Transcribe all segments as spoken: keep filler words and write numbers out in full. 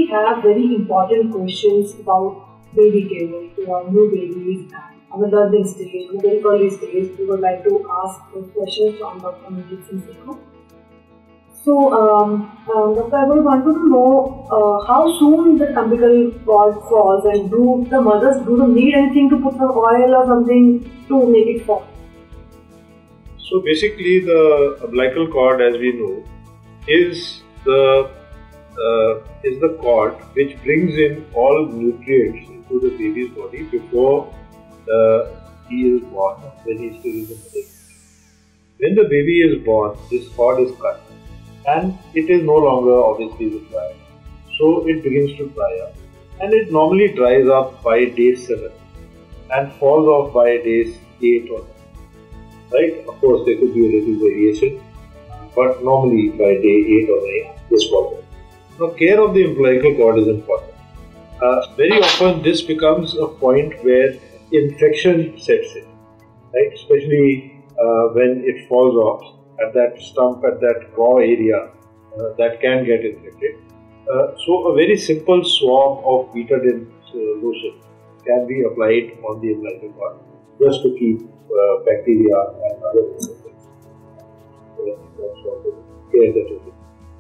have very important questions about baby care, to our new babies and on the learning stage, on the very early stage. We would like to ask those questions from Doctor Manjeet Singh Sekhar. So, um, um, Doctor I would want to know uh, how soon the umbilical cord falls, and do the mothers do they need anything to put some oil or something to make it fall? So basically, the umbilical cord, as we know, is the uh, is the cord which brings in all nutrients into the baby's body before uh, he is born, when he is still in the mother. When the baby is born, this cord is cut, and it is no longer obviously required. So it begins to dry up, and it normally dries up by day seven and falls off by days eight or nine. Right? Of course, there could be a little variation, but normally by day eight or nine, this falls off. Now, care of the umbilical cord is important. Uh, very often, this becomes a point where infection sets in, right? Especially uh, when it falls off at that stump, at that raw area, uh, that can get infected. Uh, so, a very simple swab of betadine uh, lotion can be applied on the umbilical cord just to keep uh, bacteria and other infections. So, that's what the care that is.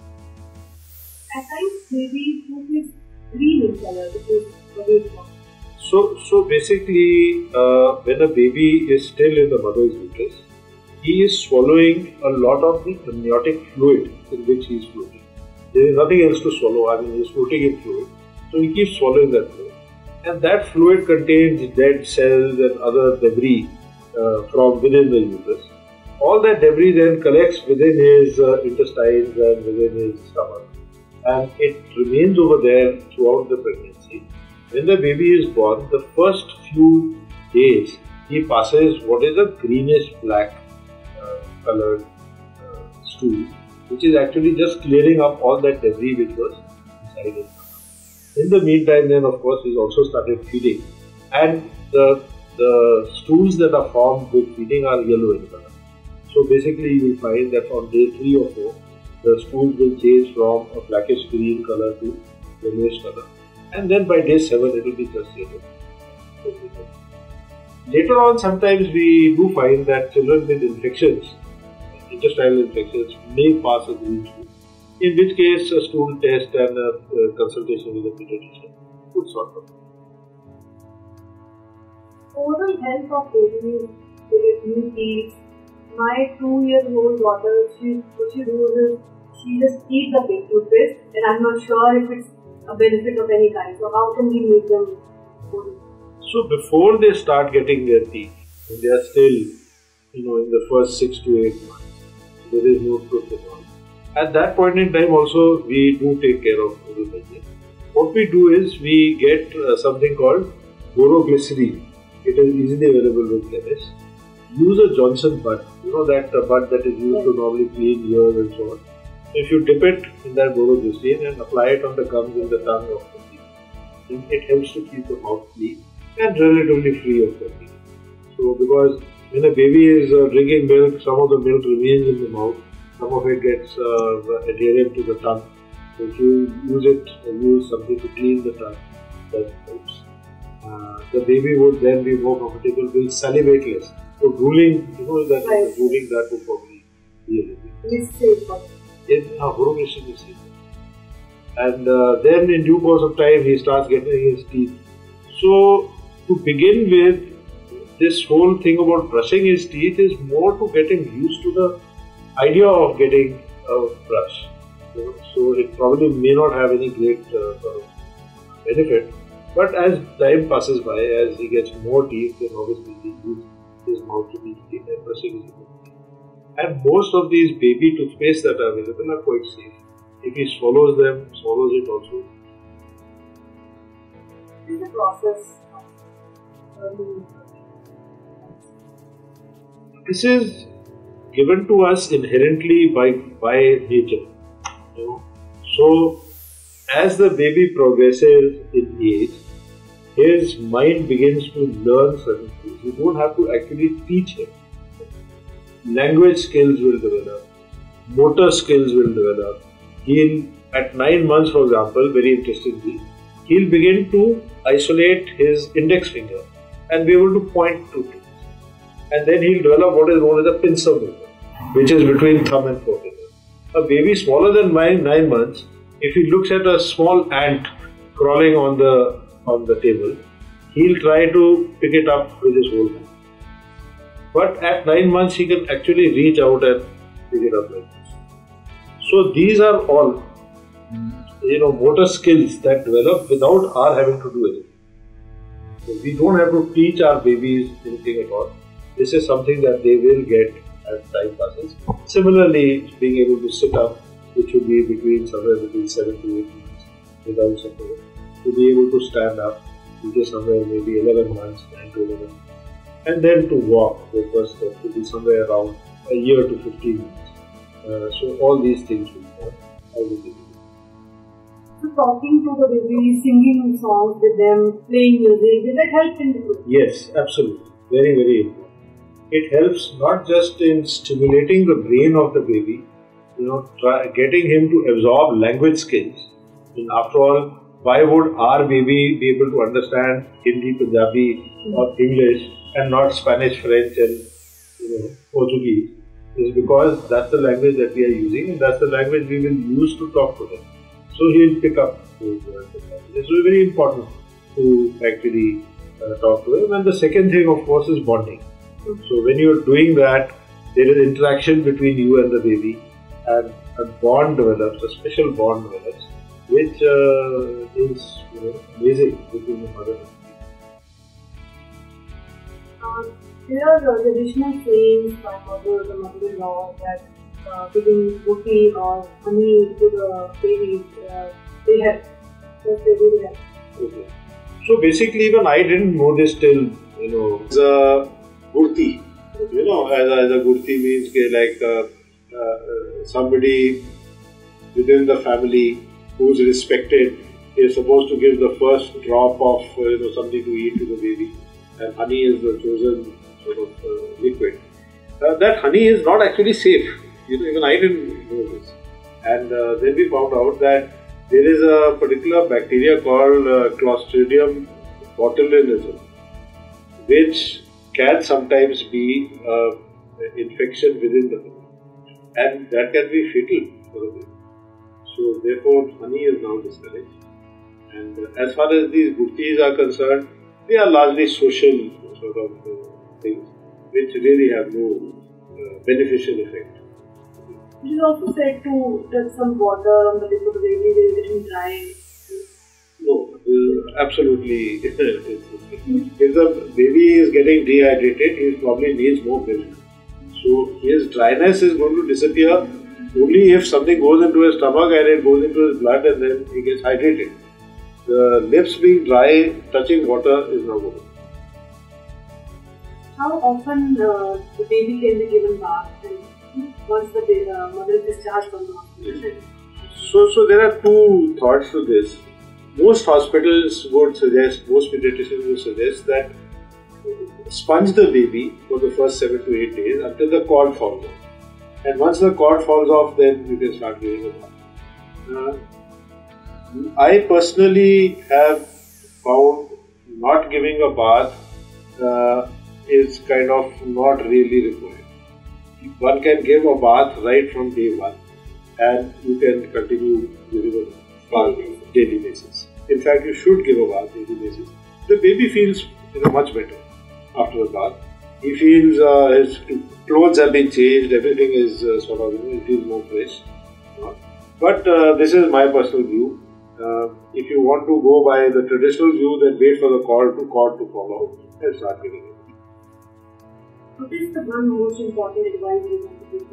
At times, maybe food is green in color because of it. So, so basically, uh, when a baby is still in the mother's uterus, he is swallowing a lot of the amniotic fluid in which he is floating. There is nothing else to swallow. I mean, he is floating in fluid, so he keeps swallowing that fluid, and that fluid contains dead cells and other debris uh, from within the uterus. All that debris then collects within his uh, intestines and within his stomach, and it remains over there throughout the pregnancy. When the baby is born, the first few days he passes what is a greenish black uh, colored uh, stool, which is actually just clearing up all that debris which was inside his stomach. In the meantime, then of course, he's also started feeding, and the the stools that are formed with feeding are yellow in color. So basically, you will find that on day three or four, the stools will change from a blackish green color to yellowish color, and then by day seven it will be just yellow. Later on, sometimes we do find that children with infections, intestinal infections, may pass a green stool, in which case a stool test and a, a consultation with a pediatrician would sort of. Oral health of babies with new teeth. My two-year-old daughter, she what she does is she just eats the big toothpaste, and I'm not sure if it's a benefit of any kind. So how can we make them oral? So before they start getting their teeth, when they are still, you know, in the first six to eight months, there is no tooth at all. At that point in time, also we do take care of oral hygiene. What we do is we get uh, something called boroglycerine. It is easily available with chemists. Use a Johnson bud, you know that uh, bud that is used to normally clean ears and so on. If you dip it in that boroglycerine and apply it on the gums and the tongue of the baby, it helps to keep the mouth clean and relatively free of bacteria. So, because when a baby is uh, drinking milk, some of the milk remains in the mouth, some of it gets uh, adherent to the tongue. So, if you use it and use something to clean the tongue, that helps. Uh, the baby would then be more comfortable, will salivate less. So, drooling, you know, that right. drooling that would probably be a little bit. It's safe. In uh, boroglycerine is safe. And uh, then in due course of time, he starts getting his teeth. So, to begin with, this whole thing about brushing his teeth is more to get him used to the idea of getting a brush. You know? So, it probably may not have any great uh, sort of benefit. But as time passes by, as he gets more teeth, then obviously he uses his mouth to be clean and brushing his teeth. And most of these baby toothpaste that are available are quite safe. If he swallows them, swallows it also. This is the process of learning. This is given to us inherently by, by nature. You know? So, as the baby progresses in age, his mind begins to learn certain things. You don't have to actually teach him. Language skills will develop, motor skills will develop, he'll at nine months, for example, very interestingly, he'll begin to isolate his index finger and be able to point to things. And then he'll develop what is known as a pincer movement, which is between thumb and forefinger. A baby smaller than nine, nine months, if he looks at a small ant crawling on the on the table, he'll try to pick it up with his whole hand. But at nine months, he can actually reach out and pick it up like this. So these are all, you know, motor skills that develop without our having to do anything. So we don't have to teach our babies anything at all. This is something that they will get as time passes. Similarly, being able to sit up, which would be between somewhere between seven to eight months without support. To be able to stand up, which is somewhere maybe eleven months, nine to eleven months. And then to walk, the first step to be somewhere around a year to fifteen months. Uh, so all these things will be done. How will they do? So talking to the baby, singing songs with them, playing music, will that help in the group? Yes, absolutely. Very, very important. It helps not just in stimulating the brain of the baby, you know, try getting him to absorb language skills. And after all, why would our baby be able to understand Hindi, Punjabi or English and not Spanish, French and, you know, Portuguese? It's because that's the language that we are using and that's the language we will use to talk to him. So he will pick up those languages. It's very important to actually uh, talk to him. And the second thing, of course, is bonding. So when you are doing that, there is interaction between you and the baby, and a bond develops, a special bond develops, which uh, is, you know, amazing between the mother and the baby. Uh, there are uh, traditional sayings by mothers or mother-in-law that uh, giving roti or honey to the baby, uh, they help. Yes, they really help. Okay. So basically, even I didn't know this till, you know, it's a gurti. You know, as a, as a gurti means like uh, uh, somebody within the family who is respected is supposed to give the first drop of uh, you know, something to eat to the baby, and honey is the chosen sort of uh, liquid. Uh, that honey is not actually safe. You know, even I didn't know this. And uh, then we found out that there is a particular bacteria called uh, Clostridium botulinum, which can sometimes be uh, infection within the baby, and that can be fatal for the baby. So therefore, honey is now discouraged. And uh, as far as these gurtis are concerned, they are largely social sort of uh, things, which really have no uh, beneficial effect. It is also said to touch some water on the lip of the baby, they will get dry. No, uh, absolutely. If the baby is getting dehydrated, he probably needs more milk. So his dryness is going to disappear only if something goes into his stomach and it goes into his blood and then he gets hydrated. The lips being dry, touching water is not good. How often uh, the baby can be given bath and once the baby, uh, mother is discharged from the hospital? So, so there are two thoughts to this. Most hospitals would suggest, most pediatricians would suggest that sponge the baby for the first seven to eight days until the cord falls off. And once the cord falls off, then you can start giving a bath. Uh, I personally have found not giving a bath uh, is kind of not really required. One can give a bath right from day one and you can continue giving a bath daily basis. In fact, you should give a bath daily basis. The baby feels, you know, much better after a bath. He feels uh, his clothes have been changed, everything is uh, sort of, you know, he feels more fresh. But uh, this is my personal view. Uh, if you want to go by the traditional view, then wait for the cord to cord to fall out and start giving it. What is the one most important advice you want to give?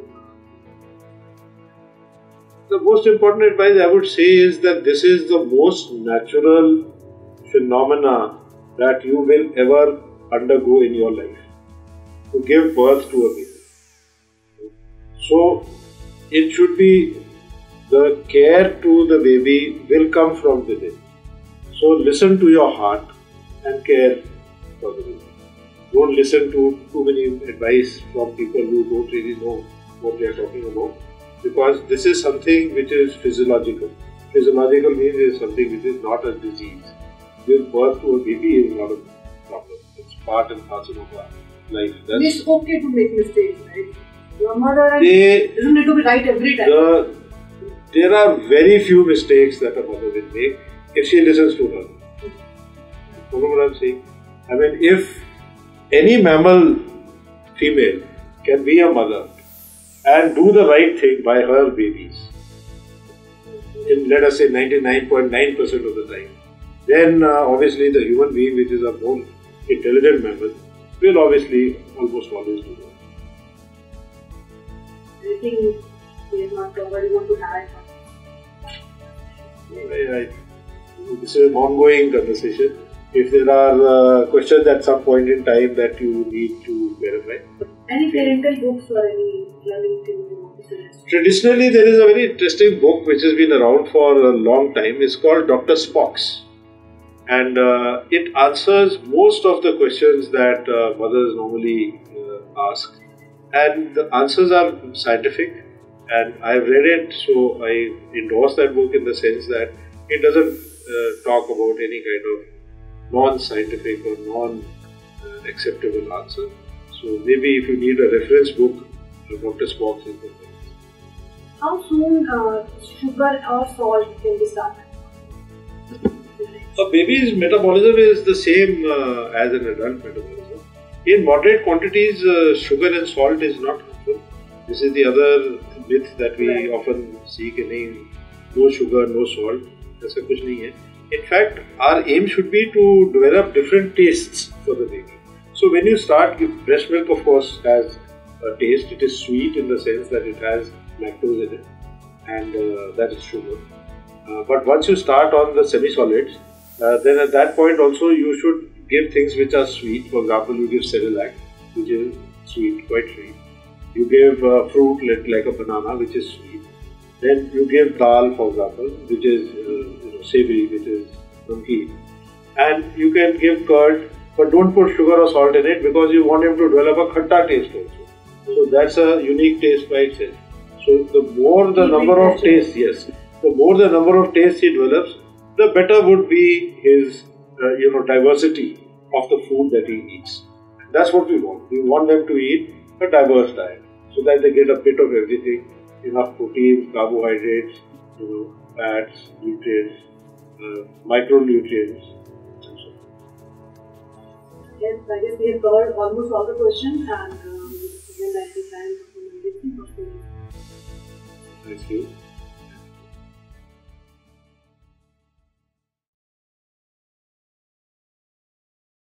The most important advice I would say is that this is the most natural phenomena that you will ever undergo in your life, to give birth to a baby. So it should be, the care to the baby will come from within. So listen to your heart and care for the baby. Don't listen to too many advice from people who don't really know what they are talking about. because this is something which is physiological. Physiological means it is something which is not a disease. Giving birth to a baby is not a problem. It's part and parcel of our life. That's it's okay to make mistakes, right? Your mother they, doesn't need to be right every time. The, there are very few mistakes that a mother will make if she listens to her. You know what I'm saying? I mean, if any mammal female can be a mother and do the right thing by her babies, in let us say ninety-nine point nine percent of the time, then uh, obviously the human being, which is a more intelligent mammal, will obviously almost always do that. Anything we have not covered, you want to add? I, I, this is an ongoing conversation. If there are uh, questions at some point in time that you need to verify. Any parental books or any learning things you want to suggest? Traditionally, there is a very interesting book which has been around for a long time. It's called Doctor Spock's. And uh, it answers most of the questions that uh, mothers normally uh, ask. And the answers are scientific. And I've read it, so I endorse that book in the sense that it doesn't uh, talk about any kind of non-scientific or non-acceptable answer. So maybe if you need a reference book, Doctor Spock's is the best. How soon uh, sugar or salt can be started? A baby's metabolism is the same uh, as an adult metabolism. In moderate quantities, uh, sugar and salt is not harmful. This is the other myth that we right. often see, कि no sugar, no salt. ऐसा कुछ नहीं है. In fact, our aim should be to develop different tastes for the baby. So when you start, breast milk of course has a taste. It is sweet in the sense that it has lactose in it, and uh, that is sugar. Uh, but once you start on the semi-solids, uh, then at that point also you should give things which are sweet. For example, you give Cerelac, which is sweet, quite sweet. You give uh, fruit like, like a banana, which is sweet. Then you give dal, for example, which is uh, you know, savory, which is namkeen. And you can give curd, but don't put sugar or salt in it because you want him to develop a khatta taste also. So that's a unique taste by itself. So the more the number of tastes, yes, the more the number of tastes he develops, the better would be his uh, you know diversity of the food that he eats. That's what we want. We want them to eat a diverse diet so that they get a bit of everything. Enough proteins, carbohydrates, you know, fats, nutrients, uh, micronutrients, and so on. Yes, I guess we have covered almost all the questions, and uh, we would like to thank Doctor Manjeet Singh for Thank you.